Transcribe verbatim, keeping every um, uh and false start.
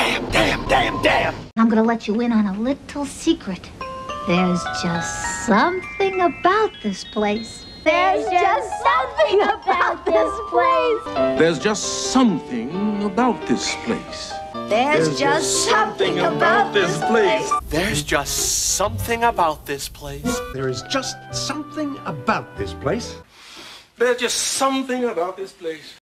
Damn, damn, damn, damn. I'm gonna let you in on a little secret. There's just something about this place. There's just something about this place. There's just something about this place. There's just something about this place. There's just something about this place. There is just something about this place. There's just something about this place.